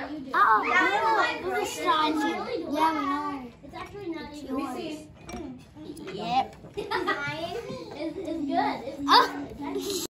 you do. Oh, this is yeah, we know. It's actually not even yours. Yep. Yep. It's good. It's Oh.